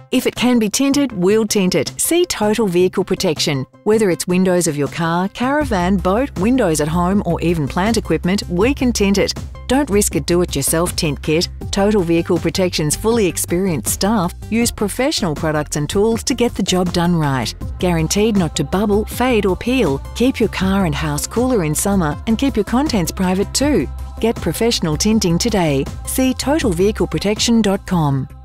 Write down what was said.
If it can be tinted, we'll tint it. See Total Vehicle Protection. Whether it's windows of your car, caravan, boat, windows at home or even plant equipment, we can tint it. Don't risk a do-it-yourself tint kit. Total Vehicle Protection's fully experienced staff use professional products and tools to get the job done right. Guaranteed not to bubble, fade or peel. Keep your car and house cooler in summer and keep your contents private too. Get professional tinting today. See totalvehicleprotection.com.